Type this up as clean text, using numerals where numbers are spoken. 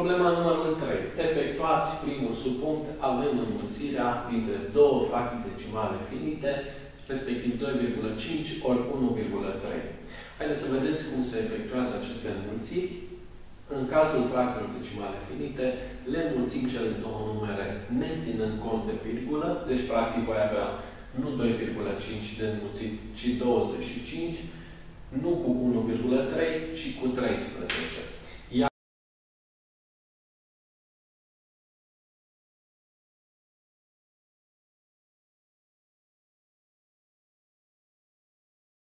Problema numărul 3. Efectuați primul subpunct având înmulțirea dintre două fracții decimale finite, respectiv 2,5 ori 1,3. Haideți să vedeți cum se efectuează aceste înmulțiri. În cazul fracțiilor decimale finite, le înmulțim cele două numere neținând cont de virgulă. Deci, practic, voi avea nu 2,5 de înmulțit, ci 25, nu cu 1,3, ci cu 13.